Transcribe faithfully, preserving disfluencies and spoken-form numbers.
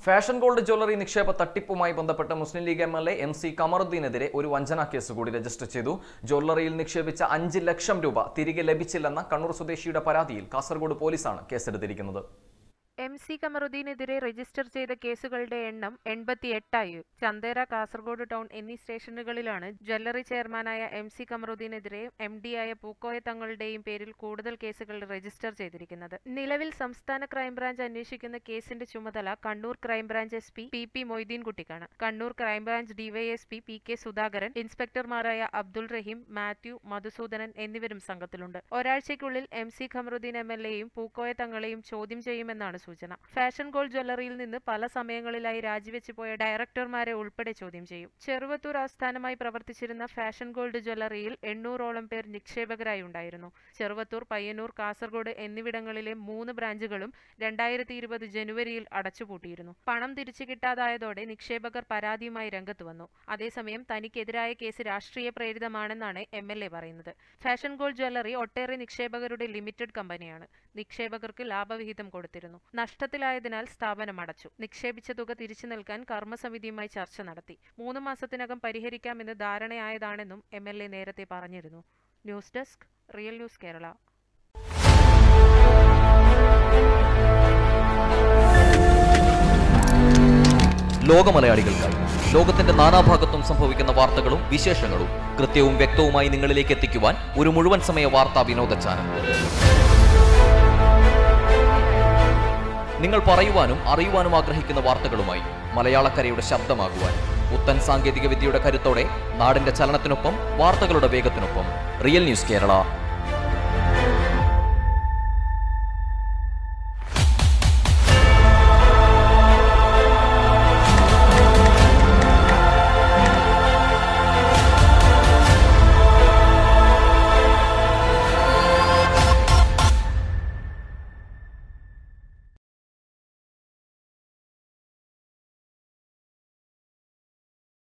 Fashion gold jewellery നിക്ഷേപ തട്ടിപ്പുമായി ബന്ധപ്പെട്ട Muslim League M L A M C കമറുദ്ദീനെതിരെ ഒരു വഞ്ചനാ കേസ് കൂടി രജിസ്റ്റർ ചെയ്തു. ജ്വല്ലറിയിൽ നിക്ഷേപിച്ച അഞ്ച് ലക്ഷം രൂപ തിരികെ ലഭിച്ചില്ലെന്ന കണ്ണൂർ സ്വദേശിയുടെ പരാതിയിൽ കാസർഗോഡ് പോലീസാണ് കേസെടുത്തിരിക്കുന്നത്. എം സി കമറുദ്ദീനെതിരെ രജിസ്റ്റർ ചെയ്ത കേസുകളുടെ എണ്ണം എൺപത്തിയെട്ടായി. ചന്ദേര, കാസർഗോഡ് ടൗൺ എന്നീ സ്റ്റേഷനുകളിലാണ് ജ്വല്ലറി ചെയർമാനായ എം സി കമറുദ്ദീനെതിരെ എം ഡിയായ പൂക്കോയ തങ്ങളുടെയും പേരിൽ കൂടുതൽ കേസുകൾ രജിസ്റ്റർ ചെയ്തിരിക്കുന്നത്. നിലവിൽ സംസ്ഥാന ക്രൈംബ്രാഞ്ച് അന്വേഷിക്കുന്ന കേസിന്റെ ചുമതല Kannur crime branch S P P P മൊയ്തീൻകുട്ടിക്കാണ്. Kannur crime branch DYSP P K Sudhakaran, ഇൻസ്പെക്ടർമാരായ അബ്ദുൾ റഹീം, മാത്യു, മധുസൂദനൻ എന്നിവരും സംഘത്തിലുണ്ട്. ഒരാഴ്ചയ്ക്കുള്ളിൽ M C Kamaruddin M L എയും പൂക്കോയ തങ്ങളെയും ചോദ്യം ചെയ്യുമെന്നാണ് സൂചന. ഫാഷൻ ഗോൾഡ് ജ്വല്ലറിയിൽ നിന്ന് പല സമയങ്ങളിലായി രാജിവെച്ചു പോയ ഡയറക്ടർമാരെ ഉൾപ്പെടെ ചോദ്യം ചെയ്യും. ചെറുവത്തൂർ ആസ്ഥാനമായി പ്രവർത്തിച്ചിരുന്ന ഫാഷൻ ഗോൾഡ് ജ്വല്ലറിയിൽ എണ്ണൂറോളം പേർ നിക്ഷേപകരായി ഉണ്ടായിരുന്നു. ചെറുവത്തൂർ, പയ്യന്നൂർ, കാസർഗോഡ് എന്നിവിടങ്ങളിലെ മൂന്ന് ബ്രാഞ്ചുകളും രണ്ടായിരത്തി ഇരുപത് ജനുവരിയിൽ അടച്ചുപൂട്ടിയിരുന്നു. പണം തിരിച്ചു കിട്ടാതായതോടെ നിക്ഷേപകർ പരാതിയുമായി രംഗത്ത് വന്നു. അതേസമയം തനിക്കെതിരായ കേസ് രാഷ്ട്രീയ പ്രേരിതമാണെന്നാണ് എം എൽ എ പറയുന്നത്. ഫാഷൻ ഗോൾഡ് ജ്വല്ലറി ഒട്ടേറെ നിക്ഷേപകരുടെ ലിമിറ്റഡ് കമ്പനിയാണ്. നിക്ഷേപകർക്ക് ലാഭവിഹിതം കൊടുത്തിരുന്നു. നഷ്ടത്തിലായതിനാൽ സ്ഥാപനം അടച്ചു. നിക്ഷേപിച്ച തുക തിരിച്ചു നൽകാൻ കർമ്മസമിതിയുമായി ചർച്ച നടത്തി. മൂന്ന് മാസത്തിനകം പരിഹരിക്കാമെന്ന് ധാരണയായതാണെന്നും എം എൽ എ നേരത്തെ പറഞ്ഞിരുന്നു. News desk, real news Kerala. ലോക മലയാളികൾക്കായി ലോകത്തിന്റെ നാനാഭാഗത്തും സംഭവിക്കുന്ന വാർത്തകളും വിശേഷങ്ങളും കൃത്യവും വ്യക്തവുമായി നിങ്ങളിലേക്ക് എത്തിക്കുവാൻ ഒരു മുഴുവൻ സമയ വാർത്താ വിനോദ ചാനൽ. നിങ്ങൾ പറയുവാനും അറിയുവാനും ആഗ്രഹിക്കുന്ന വാർത്തകളുമായി മലയാളക്കരയുടെ ശബ്ദമാകുവാൻ പുത്തൻ സാങ്കേതിക വിദ്യയുടെ കരുത്തോടെ നാടിന്റെ ചലനത്തിനൊപ്പം വാർത്തകളുടെ വേഗത്തിനൊപ്പം റിയൽ ന്യൂസ് കേരള.